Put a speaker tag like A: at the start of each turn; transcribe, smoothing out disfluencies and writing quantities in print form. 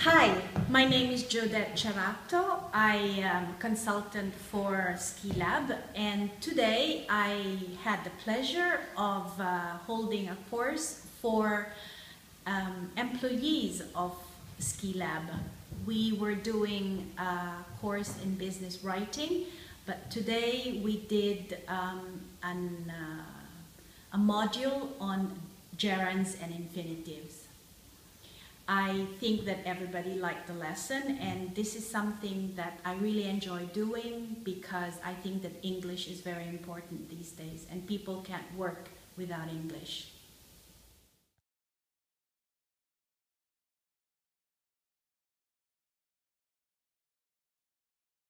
A: Hi, my name is Jodette Ceratto. I am consultant for Skillab, and today I had the pleasure of holding a course for employees of Skillab. We were doing a course in business writing, but today we did a module on gerunds and infinitives. I think that everybody liked the lesson, and this is something that I really enjoy doing because I think that English is very important these days and people can't work without English.